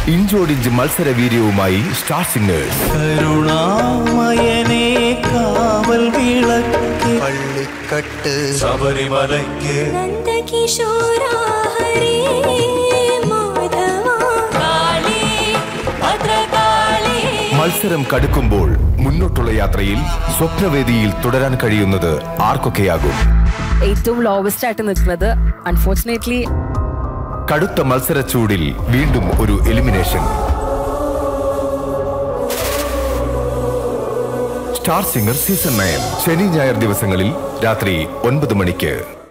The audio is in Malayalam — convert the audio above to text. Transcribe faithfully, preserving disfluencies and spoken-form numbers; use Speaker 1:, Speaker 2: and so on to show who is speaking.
Speaker 1: ഇഞ്ചോടിഞ്ച് മത്സര വീര്യവുമായി സ്റ്റാർ സിംഗേഴ്സ്.
Speaker 2: കരുണാമയനേ കാവൽ വിളക്ക് പള്ളിക്കട്ട് ശബരിമലയ്ക്ക് നന്ദകിശോര ഹരേ മാധവ കാളി ഭദ്രകാളി.
Speaker 1: മത്സരം കടുക്കുമ്പോൾ മുന്നോട്ടുള്ള യാത്രയിൽ സ്വപ്നവേദിയിൽ തുടരാൻ കഴിയുന്നത് ആർക്കൊക്കെയാകും?
Speaker 3: ഏറ്റവും ലോവസ്റ്റ് ആയിട്ട് നിൽക്കുന്നത് അൺഫോർച്ചുനേറ്റ്ലി
Speaker 1: കടുത്ത മത്സരച്ചൂടിൽ വീണ്ടും ഒരു elimination. Star singer season nine ശനി ഞായർ ദിവസങ്ങളിൽ രാത്രി ഒൻപത് മണിക്ക്.